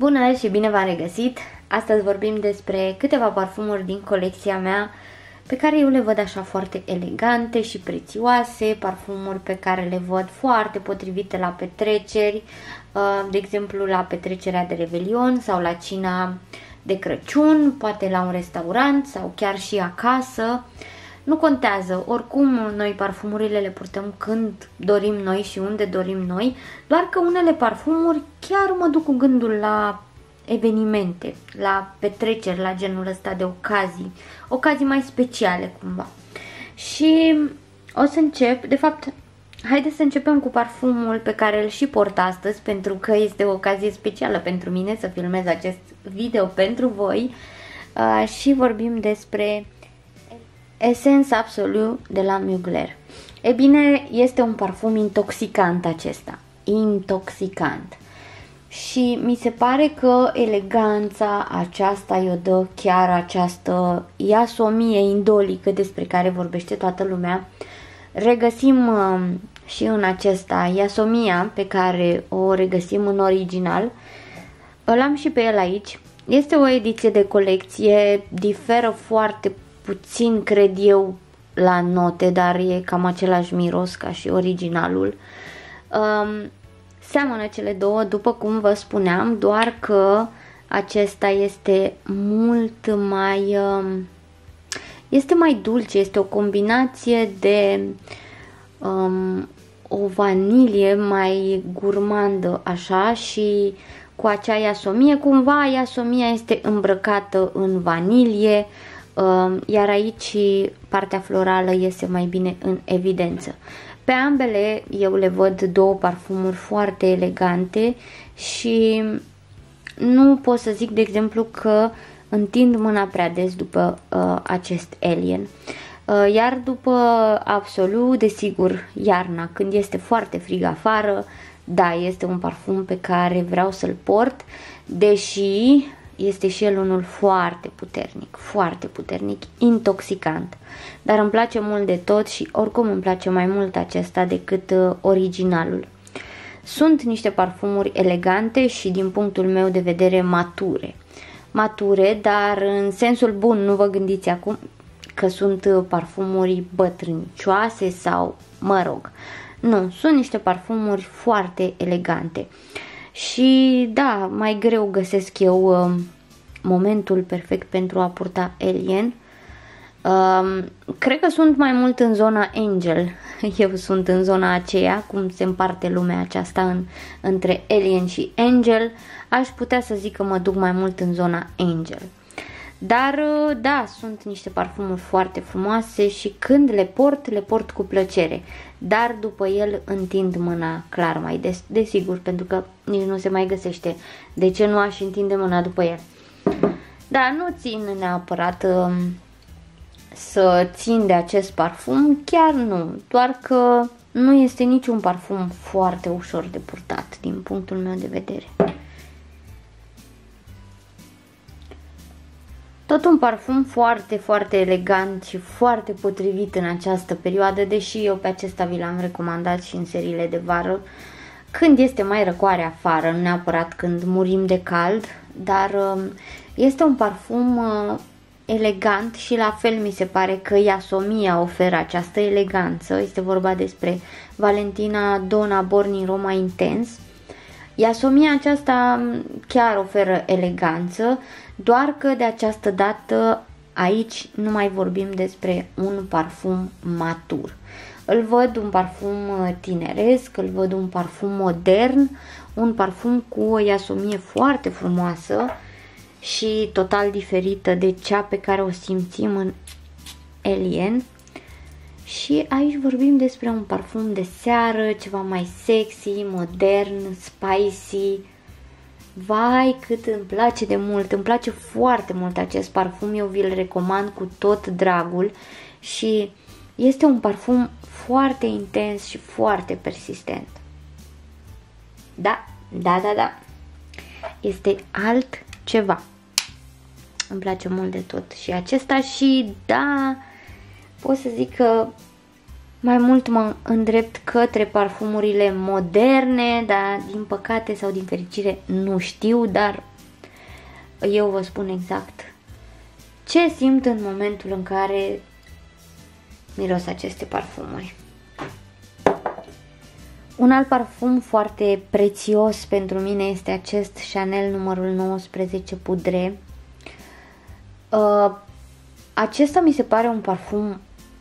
Bună și bine v-am regăsit! Astăzi vorbim despre câteva parfumuri din colecția mea pe care eu le văd așa foarte elegante și prețioase, parfumuri pe care le văd foarte potrivite la petreceri, de exemplu la petrecerea de Revelion sau la cina de Crăciun, poate la un restaurant sau chiar și acasă. Nu contează, oricum noi parfumurile le purtăm când dorim noi și unde dorim noi, doar că unele parfumuri chiar mă duc cu gândul la evenimente, la petreceri, la genul ăsta de ocazii mai speciale cumva. Și o să încep, de fapt, haideți să începem cu parfumul pe care îl și port astăzi, pentru că este o ocazie specială pentru mine să filmez acest video pentru voi și vorbim despre Essence Absolu de la Mugler. E bine, este un parfum intoxicant acesta, intoxicant. Și mi se pare că eleganța aceasta i-o dă chiar această iasomie indolică despre care vorbește toată lumea. Regăsim și în acesta iasomia pe care o regăsim în original. Îl am și pe el aici. Este o ediție de colecție, diferă foarte puțin, cred eu, la note, dar e cam același miros ca și originalul. Seamănă cele două, după cum vă spuneam, doar că acesta este mult mai este mai dulce, este o combinație de o vanilie mai gurmandă așa și cu acea iasomie, cumva iasomia este îmbrăcată în vanilie, iar aici partea florală iese mai bine în evidență. Pe ambele eu le văd două parfumuri foarte elegante și nu pot să zic, de exemplu, că întind mâna prea des după acest Alien. Iar după Absolu, desigur, iarna, când este foarte frig afară, da, este un parfum pe care vreau să-l port, deși este și el unul foarte puternic, intoxicant. Dar îmi place mult de tot și oricum îmi place mai mult acesta decât originalul. Sunt niște parfumuri elegante și din punctul meu de vedere mature, dar în sensul bun, nu vă gândiți acum că sunt parfumuri bătrânicioase sau, mă rog, nu, sunt niște parfumuri foarte elegante. Și da, mai greu găsesc eu momentul perfect pentru a purta Alien. Cred că sunt mai mult în zona Angel. Eu sunt în zona aceea, cum se împarte lumea aceasta între Alien și Angel. Aș putea să zic că mă duc mai mult în zona Angel. Dar da, sunt niște parfumuri foarte frumoase și când le port cu plăcere. Dar după el întind mâna clar mai des, desigur, pentru că nici nu se mai găsește. De ce nu aș întinde mâna după el? Da, nu țin neapărat să țin de acest parfum, chiar nu. Doar că nu este niciun parfum foarte ușor de purtat, din punctul meu de vedere. Tot un parfum foarte elegant și foarte potrivit în această perioadă, deși eu pe acesta vi l-am recomandat și în seriile de vară, când este mai răcoare afară, nu neapărat când murim de cald, dar este un parfum elegant și la fel mi se pare că Iasomia oferă această eleganță. Este vorba despre Valentina Donna Born Roma Intense. Iasomia aceasta chiar oferă eleganță, doar că de această dată aici nu mai vorbim despre un parfum matur. Îl văd un parfum tineresc, îl văd un parfum modern, un parfum cu o iasomie foarte frumoasă și total diferită de cea pe care o simțim în Alien. Și aici vorbim despre un parfum de seară, ceva mai sexy, modern, spicy. Vai, cât îmi place de mult, îmi place foarte mult acest parfum, eu vi-l recomand cu tot dragul și este un parfum foarte intens și foarte persistent. Da, este altceva. Îmi place mult de tot și acesta și da, pot să zic că mai mult mă îndrept către parfumurile moderne, dar din păcate sau din fericire nu știu, dar eu vă spun exact ce simt în momentul în care miros aceste parfumuri. Un alt parfum foarte prețios pentru mine este acest Chanel numărul 19 Poudre. Acesta mi se pare un parfum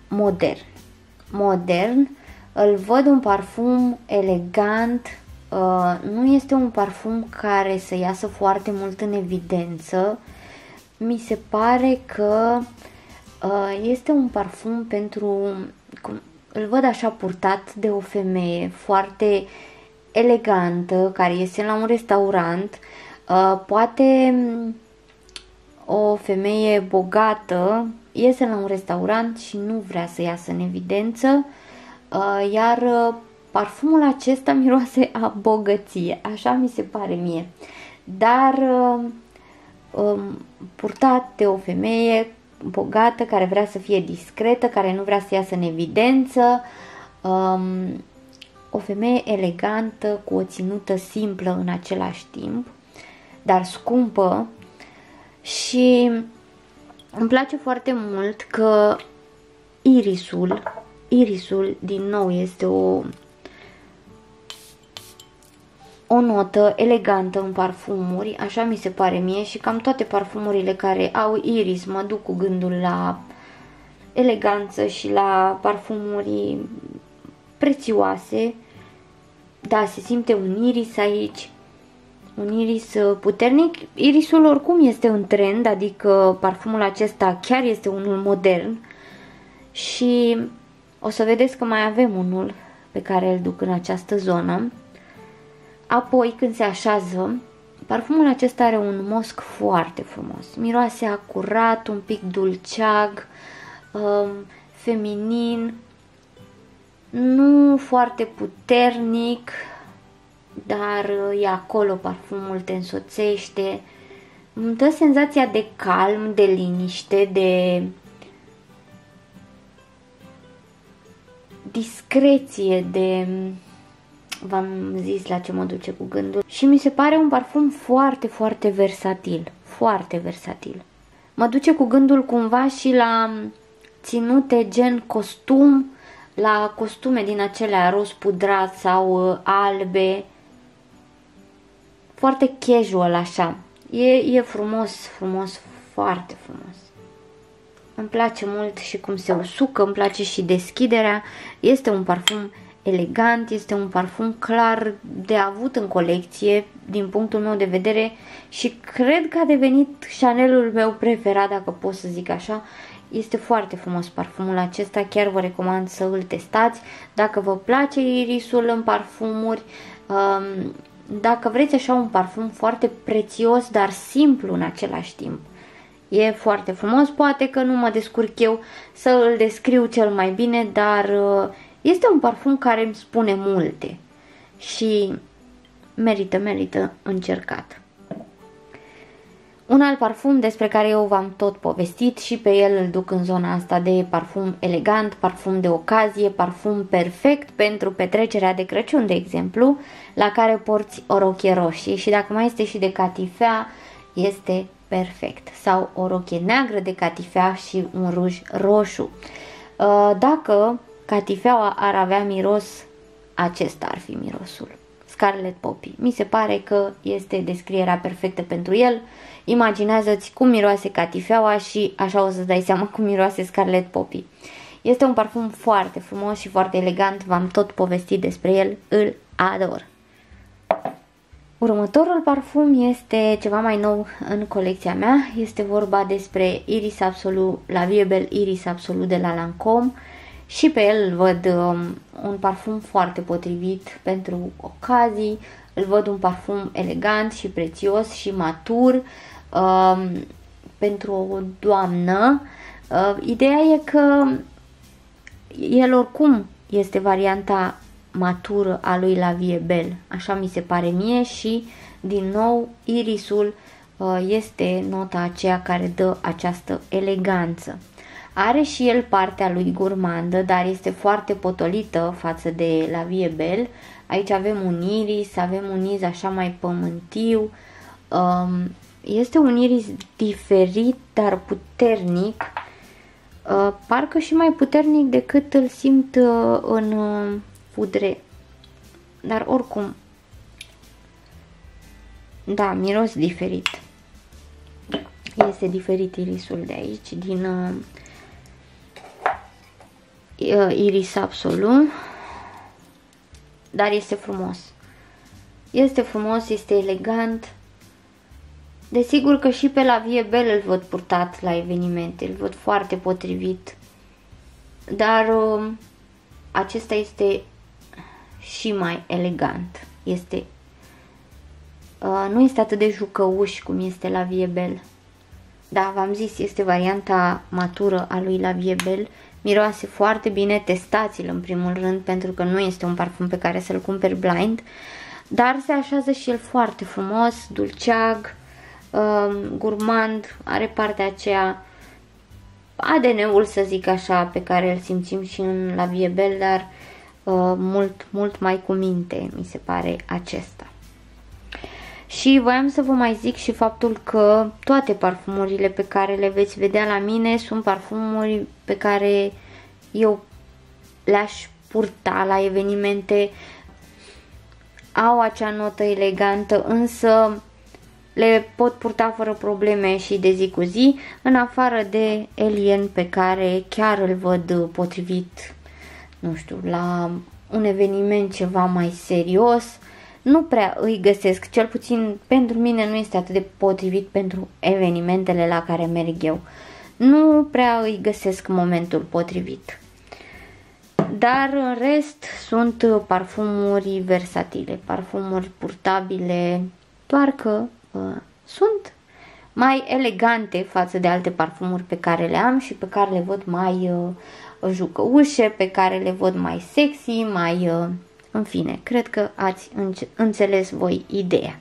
modern, îl văd un parfum elegant, nu este un parfum care să iasă foarte mult în evidență. Mi se pare că este un parfum pentru, îl văd așa purtat de o femeie foarte elegantă care este la un restaurant, poate o femeie bogată iese la un restaurant și nu vrea să iasă în evidență, iar parfumul acesta miroase a bogăție, așa mi se pare mie, dar purtat de o femeie bogată care vrea să fie discretă, care nu vrea să iasă în evidență, o femeie elegantă cu o ținută simplă în același timp, dar scumpă. Și îmi place foarte mult că irisul din nou este o notă elegantă în parfumuri, așa mi se pare mie, și cam toate parfumurile care au iris mă duc cu gândul la eleganță și la parfumuri prețioase. Da, se simte un iris aici, un iris puternic. Irisul oricum este în trend, adică parfumul acesta chiar este unul modern și o să vedeți că mai avem unul pe care îl duc în această zonă. Apoi, când se așează, parfumul acesta are un mosc foarte frumos, miroase acurat, un pic dulceag, feminin, nu foarte puternic, dar e acolo, parfumul te însoțește, îmi dă senzația de calm, de liniște, de discreție, de... v-am zis la ce mă duce cu gândul. Și mi se pare un parfum foarte, foarte versatil, foarte versatil. Mă duce cu gândul cumva și la ținute gen costum, la costume din acelea roz pudrat sau albe, foarte casual așa. E frumos, frumos, foarte frumos. Îmi place mult și cum se usucă, îmi place și deschiderea. Este un parfum elegant, este un parfum clar de avut în colecție din punctul meu de vedere și cred că a devenit Chanelul meu preferat, dacă pot să zic așa. Este foarte frumos parfumul acesta, chiar vă recomand să îl testați dacă vă place irisul în parfumuri. Dacă vreți așa un parfum foarte prețios, dar simplu în același timp. E foarte frumos, poate că nu mă descurc eu să îl descriu cel mai bine, dar este un parfum care îmi spune multe și merită încercat. Un alt parfum despre care eu v-am tot povestit și pe el îl duc în zona asta de parfum elegant, parfum de ocazie, parfum perfect pentru petrecerea de Crăciun, de exemplu, la care porți o rochie roșie și dacă mai este și de catifea, este perfect. Sau o rochie neagră de catifea și un ruj roșu. Dacă catifeaua ar avea miros, acesta ar fi mirosul. Scarlet Poppy. Mi se pare că este descrierea perfectă pentru el. Imaginează-ți cum miroase catifeaua și așa o să-ți dai seama cum miroase Scarlet Poppy. Este un parfum foarte frumos și foarte elegant, v-am tot povestit despre el, îl ador. Următorul parfum este ceva mai nou în colecția mea, este vorba despre Iris Absolu, La Vie Belle Iris Absolu de la Lancôme și pe el îl văd un parfum foarte potrivit pentru ocazii, îl văd un parfum elegant și prețios și matur pentru o doamnă. Ideea e că el oricum este varianta matură a lui La Vie Belle, așa mi se pare mie și din nou irisul este nota aceea care dă această eleganță. Are și el partea lui gurmandă, dar este foarte potolită față de La Vie Belle. Aici avem un iris, avem un iz așa mai pământiu, Este un iris diferit, dar puternic. Parcă și mai puternic decât îl simt în pudre. Dar oricum, da, miros diferit. Este diferit irisul de aici, din Iris Absolu. Dar este frumos. Este frumos, este elegant. Desigur că și pe la Vie Belle îl văd purtat la evenimente, îl văd foarte potrivit. Dar acesta este și mai elegant. Este, nu este atât de jucăuș cum este la Vie Belle. Da, v-am zis, este varianta matură a lui la Vie Belle. Miroase foarte bine, testați-l în primul rând, pentru că nu este un parfum pe care să-l cumperi blind. Dar se așează și el foarte frumos, dulceag, gurmand, are partea aceea, ADN-ul să zic așa, pe care îl simțim și în la Vie Belle, dar mult mai cu minte, mi se pare acesta. Și voiam să vă mai zic și faptul că toate parfumurile pe care le veți vedea la mine sunt parfumuri pe care eu le-aș purta la evenimente, au acea notă elegantă, însă le pot purta fără probleme și de zi cu zi, în afară de Alien, pe care chiar îl văd potrivit, nu știu, la un eveniment ceva mai serios. Nu prea îi găsesc, cel puțin pentru mine nu este atât de potrivit pentru evenimentele la care merg eu. Nu prea îi găsesc momentul potrivit. Dar în rest sunt parfumuri versatile, parfumuri purtabile, doar că sunt mai elegante față de alte parfumuri pe care le am și pe care le văd mai jucăușe, pe care le văd mai sexy, mai... în fine, cred că ați înțeles voi ideea.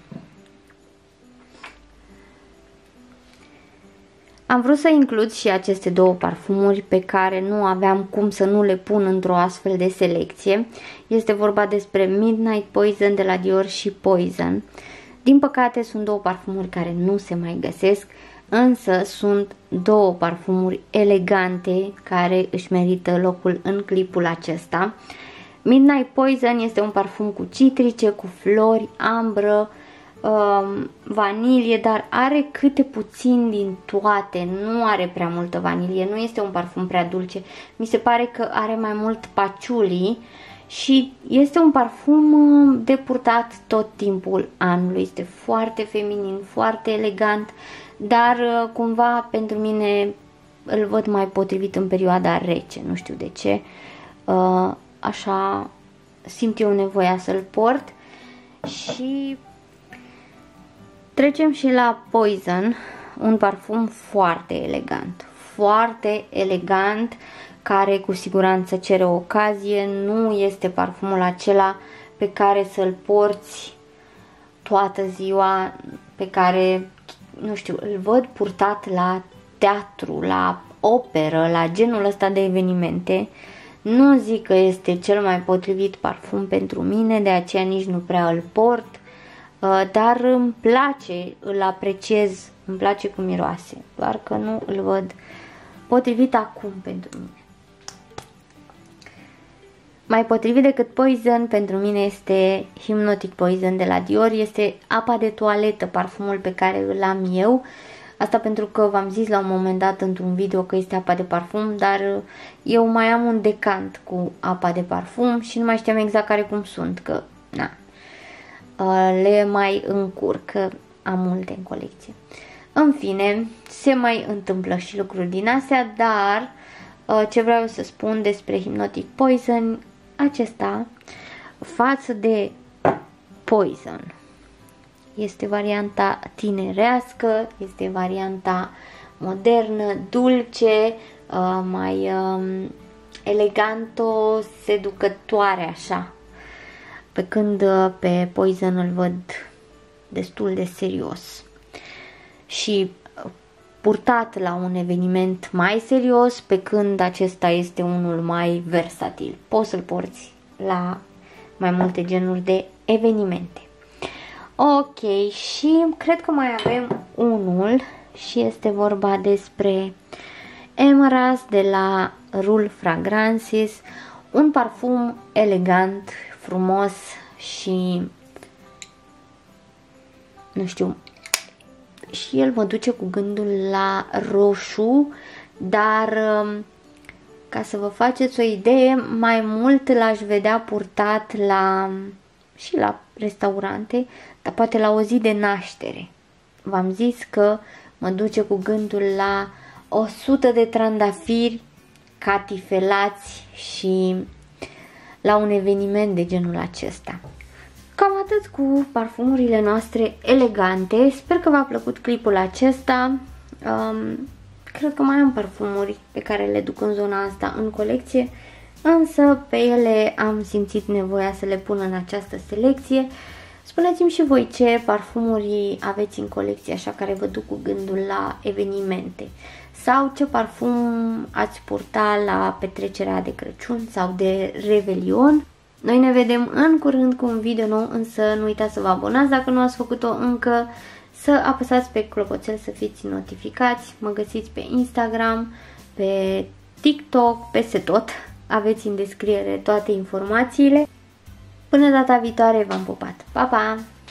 Am vrut să includ și aceste două parfumuri pe care nu aveam cum să nu le pun într-o astfel de selecție. Este vorba despre Midnight Poison de la Dior și Poison. Din păcate sunt două parfumuri care nu se mai găsesc, însă sunt două parfumuri elegante care își merită locul în clipul acesta. Midnight Poison este un parfum cu citrice, cu flori, ambră, vanilie, dar are câte puțin din toate, nu are prea multă vanilie, nu este un parfum prea dulce, mi se pare că are mai mult paciuli și este un parfum de purtat tot timpul anului, este foarte feminin, foarte elegant, dar cumva pentru mine îl văd mai potrivit în perioada rece, nu știu de ce, așa simt eu nevoia să-l port. Și trecem și la Poison, un parfum foarte elegant, care cu siguranță cere o ocazie, nu este parfumul acela pe care să-l porți toată ziua, pe care, nu știu, îl văd purtat la teatru, la operă, la genul ăsta de evenimente. Nu zic că este cel mai potrivit parfum pentru mine, de aceea nici nu prea îl port, dar îmi place, îl apreciez, îmi place cum miroase, doar că nu îl văd potrivit acum pentru mine. Mai potrivit decât Poison pentru mine este Hypnotic Poison de la Dior, este apa de toaletă, parfumul pe care îl am eu. Asta pentru că v-am zis la un moment dat într-un video că este apa de parfum, dar eu mai am un decant cu apa de parfum și nu mai știam exact care cum sunt, că na, le mai încurc, că am multe în colecție. În fine, se mai întâmplă și lucruri din astea, dar ce vreau să spun despre Hypnotic Poison, acesta față de Poison este varianta tinerească, este varianta modernă, dulce, mai eleganto, seducătoare așa. Pe când pe Poison îl văd destul de serios. Și purtat la un eveniment mai serios, pe când acesta este unul mai versatil. Poți să-l porți la mai multe genuri de evenimente. Ok, și cred că mai avem unul și este vorba despre Emerald de la Rule Fragrances, un parfum elegant, frumos și nu știu, și el mă duce cu gândul la roșu, dar ca să vă faceți o idee, mai mult l-aș vedea purtat și la restaurante, dar poate la o zi de naștere. V-am zis că mă duce cu gândul la 100 de trandafiri catifelați și la un eveniment de genul acesta. Cam atât cu parfumurile noastre elegante. Sper că v-a plăcut clipul acesta. Cred că mai am parfumuri pe care le duc în zona asta în colecție, însă pe ele am simțit nevoia să le pun în această selecție. Spuneți-mi și voi ce parfumuri aveți în colecție, așa, care vă duc cu gândul la evenimente, sau ce parfum ați purta la petrecerea de Crăciun sau de Revelion. Noi ne vedem în curând cu un video nou, însă nu uitați să vă abonați dacă nu ați făcut-o încă, să apăsați pe clopoțel să fiți notificați. Mă găsiți pe Instagram, pe TikTok, peste tot. Aveți în descriere toate informațiile. Până data viitoare, v-am pupat. Pa, pa!